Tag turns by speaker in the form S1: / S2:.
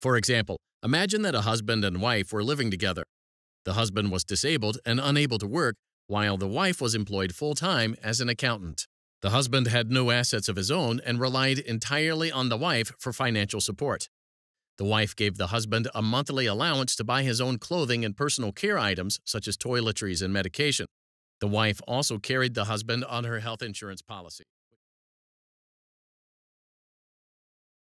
S1: For example, imagine that a husband and wife were living together. The husband was disabled and unable to work, while the wife was employed full-time as an accountant. The husband had no assets of his own and relied entirely on the wife for financial support. The wife gave the husband a monthly allowance to buy his own clothing and personal care items such as toiletries and medication. The wife also carried the husband on her health insurance policy.